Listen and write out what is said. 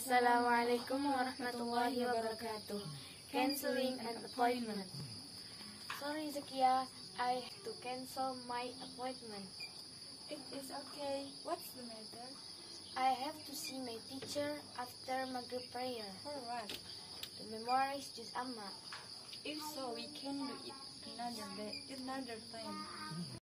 Assalamualaikum warahmatullahi wabarakatuh. Canceling an appointment. Sorry Zakiyah, I have to cancel my appointment. It is okay. What's the matter? I have to see my teacher after Maghrib prayer For what? to memorize Juz Amma. If so, we can do it another day, another time.